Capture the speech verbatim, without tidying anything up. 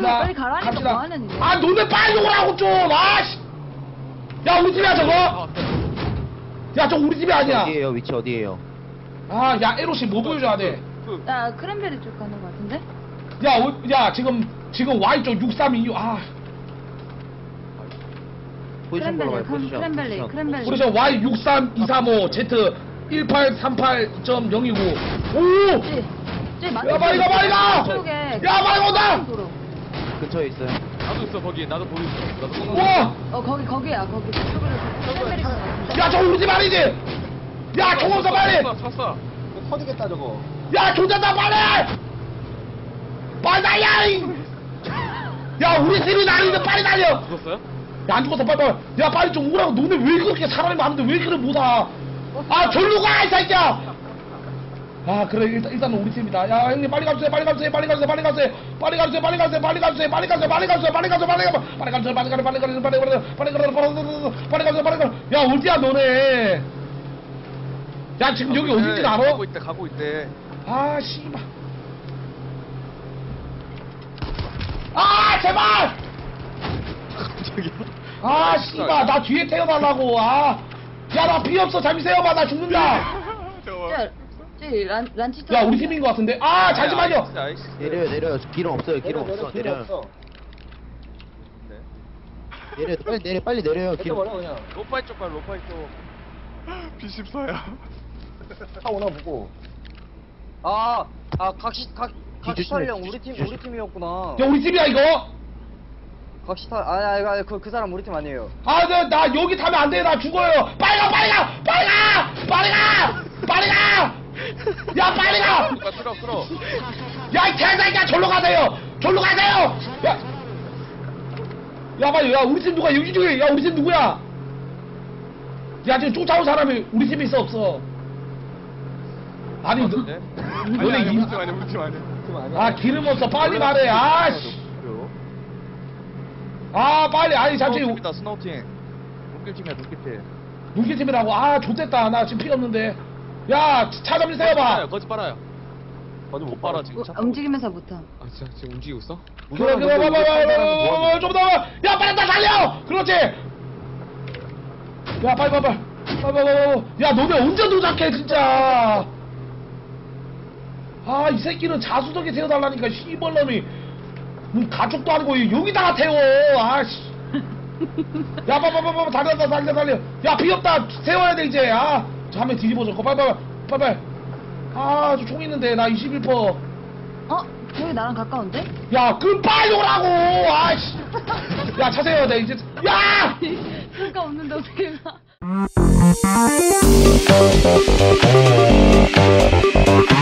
갑시다. 빨리 가라니까 갑시다. 뭐 하는데? 아 너네 빨리 오라고 좀. 아씨. 야 우리 집이야 저거. 야 저 우리 집이 아니야. 어디에요? 위치 어디에요? 아 야 에로씨 뭐 보여줘야 돼? 나 크랜베리 쪽 가는 거 같은데? 야, 어, 야 지금 지금 Y쪽 육삼이육 아 포지션 크랜베리, 걸어봐요. 크- 포지션. 크랜베리, 포지션. 크랜베리. 우리 저 Y 육삼이삼오 Z 일팔삼팔 점 영이구 오! 쟤, 쟤 맞. 야 빨리 가 빨리 가! 쪽에. 야 빨리 온다! 도로. 근처에 있어요. 나도 있어 거기 나도 보고 있어 나도 꼭 와! 어 거기 거기야 거기 그쪽으로 크랜베리 쪽 같은데? 야 저 우리 집 아니지? 야 총 없어 빨리! 쳤어 쳤어 터지겠다 저거. 야 조졌다 빨리! 빨리 달려! 이! 야 우리 집이 나는데 빨리 달려! 죽었어요? 야 안 죽었어 빨리 빨리 야 빨리 좀 오라고 너네 왜 그렇게 사람이 많은데 왜 그래 못와 아 절로 가 이 새끼야 아 그래 일단 일단은 우리 팀이다 야 형님 빨리 가주세요 빨리 가주세요 빨리 가주세요 빨리 가주세요 빨리 가주세요 빨리 가주세요 빨리 가주세요 빨리 가주세요 빨리 가주세요 빨리 가주세요 빨리 가주세요 빨리 가주세요 빨리 가주세요 빨리 가주세요 빨리 가주세요 빨리 가주세요 빨리 가주세요 빨리 가주세요 빨리 가주세요 야 어디야 너네 야 지금 여기 어딘지 알아? 가고 있대 가고 있대 아 씨발 아 제발 갑자기 아 씨발 나 뒤에 태워달라고 아 야 나 피 없어 잠시 세워봐 나 죽는다 잠깐만 쟤 란, 란치터 야 우리 팀인 것 같은데 아 잠시만요 나이스 내려요 내려요. 기름 없어요. 기름 내려, 없어. 내려, 내려요. 없어. 내려 빨리 내려 빨리 내려요. 기름. 내려버려 그냥. 로파이 쪽 가 로파이 쪽 비 십사야 차 오나 보고. 아, 아, 각시, 각, 뒤조심해, 각시탈령 우리 팀, 우리 팀이었구나. 야 우리 팀이야 이거 각시탈, 아니, 아니, 아니, 그, 그 사람 우리 팀 아니에요. 아 나 나 여기 타면 안 돼 나 죽어요 빨리 가 빨리 가 빨리 가 빨리 가 빨리 가야 빨리 끌어 끌어 끌어 가야이 개새끼야 절로 가세요 절로 가세요 야 야 빨리 야 우리 팀 누가 여기 중에 야 우리 팀 누구야 야 지금 쫓아온 사람이 우리 팀에 있어 없어 아니 너, 네? 너네 아니 아니 이- 우리 팀 아니야 우리 팀 아니야 팀 아니야. 아 기름 없어 빨리 말해 아씨 아 빨리 아니 잠시 스노우팀이다 스노우팀 눈길팀이야 눈길팀 눈길팀이라고 아 좋댔다 나 지금 피가 없는데 야 차 좀 세워봐 거짓 빨아요 어디 못 빨아 지금 어, 움직이면서 못함. 아 진짜 지금 움직이고 있어? 그래 그래 봐봐봐 좀더 야 빨리 다 달려 그렇지 야 빨리 빨리 빨리 빨리 빨리 야 너네 언제 도착해 진짜 아 이 새끼는 자수석에 세워달라니까 씨벌놈이 뭐 가족도 아니고 여기다가 태워 아씨 야 빨리 빨리 빨리 달려 달려 달려 달려 야 비었다 세워야 돼 이제 아 저 한 명 뒤집어줘 빨리 빨리 빨리 빨리 아 저 총 있는데 나 이십일 퍼센트 어? 저기 나랑 가까운데? 야, 그럼 빨리 오라고! 아이씨! 야, 차 세워야 돼, 이제. 야! 차가 없는데 어떻게 가?